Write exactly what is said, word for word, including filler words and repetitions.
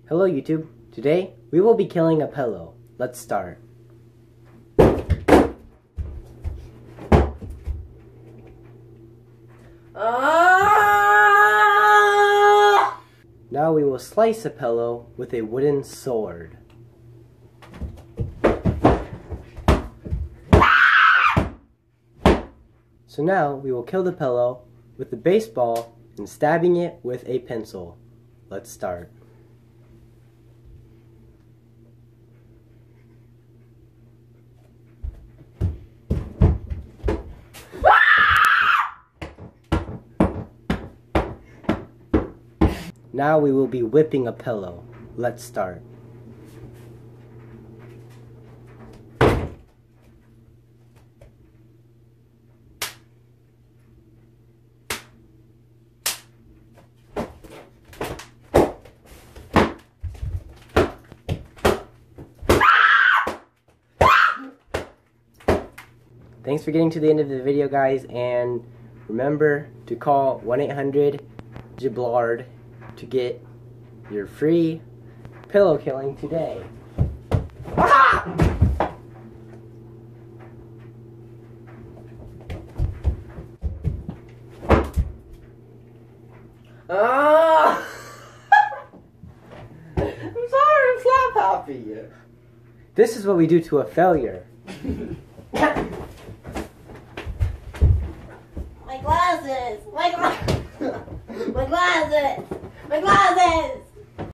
Hello YouTube. Today we will be killing a pillow. Let's start. Ah! Now we will slice a pillow with a wooden sword. So now we will kill the pillow with the baseball and stabbing it with a pencil. Let's start. Now we will be whipping a pillow. Let's start. Thanks for getting to the end of the video, guys, and remember to call one eight hundred Giblard to get your free pillow killing today. Ah! Ah! I'm sorry, I'm slap happy. This is what we do to a failure. My glasses! My glasses! My glasses! My glasses!